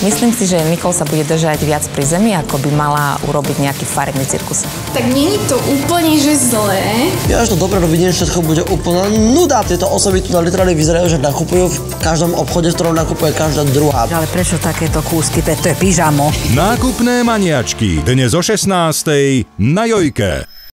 Myslím si, že Nicole sa bude držať viac pri zemi, ako by mala urobiť nejaký farebný cirkus. Tak nie je to úplne, že zlé. Ja až to dopredu vidím, že všetko bude úplná nuda. Tieto osoby tu na literálne vyzerajú, že nakupujú v každom obchode, v ktorom nakupuje každá druhá. Ale prečo takéto kúsky? To je pyžamo. Nákupné maniačky. Dnes o 16:00 na Jojke.